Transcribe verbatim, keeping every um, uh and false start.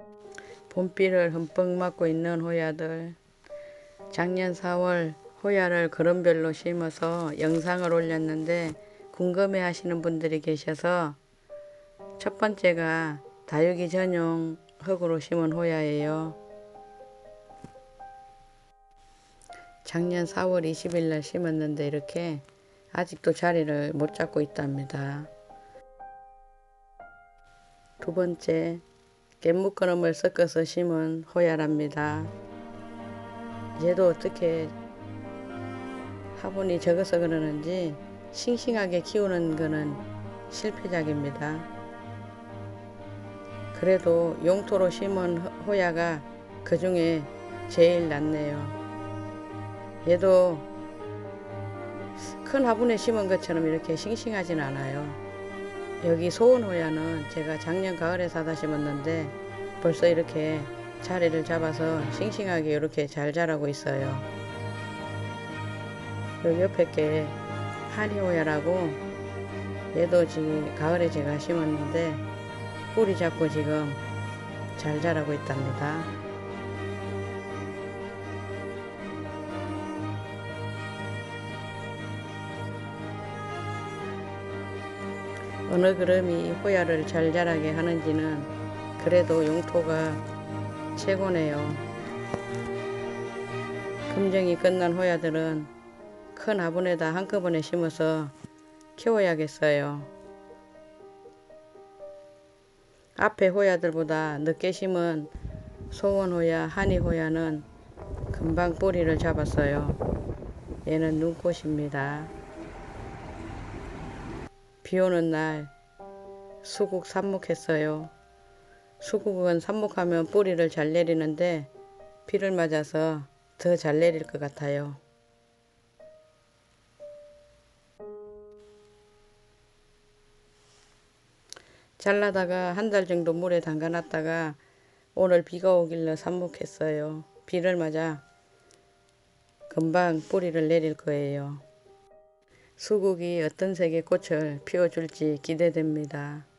봄비를 흠뻑 맞고 있는 호야들. 작년 사월 호야를 그른별로 심어서 영상을 올렸는데 궁금해 하시는 분들이 계셔서 첫 번째가 다육이 전용 흙으로 심은 호야예요. 작년 사월 이십일 날 심었는데 이렇게 아직도 자리를 못 잡고 있답니다. 두 번째, 깻묵거름을 섞어서 심은 호야랍니다. 얘도 어떻게 화분이 적어서 그러는지 싱싱하게 키우는 거는 실패작입니다. 그래도 용토로 심은 호야가 그 중에 제일 낫네요. 얘도 큰 화분에 심은 것처럼 이렇게 싱싱하진 않아요. 여기 소원호야는 제가 작년 가을에 사다 심었는데 벌써 이렇게 자리를 잡아서 싱싱하게 이렇게 잘 자라고 있어요. 여기 옆에 게 한이호야라고, 얘도 지금 가을에 제가 심었는데 뿌리 잡고 지금 잘 자라고 있답니다. 어느 그름이 호야를 잘 자라게 하는지는 그래도 용토가 최고네요. 금정이 끝난 호야들은 큰 화분에다 한꺼번에 심어서 키워야겠어요. 앞에 호야들보다 늦게 심은 소원호야, 한이호야는 금방 뿌리를 잡았어요. 얘는 눈꽃입니다. 비오는 날 수국 삽목했어요. 수국은 삽목하면 뿌리를 잘 내리는데 비를 맞아서 더 잘 내릴 것 같아요. 잘라다가 한 달 정도 물에 담가 놨다가 오늘 비가 오길래 삽목했어요. 비를 맞아 금방 뿌리를 내릴 거예요. 수국이 어떤 색의 꽃을 피워줄지 기대됩니다.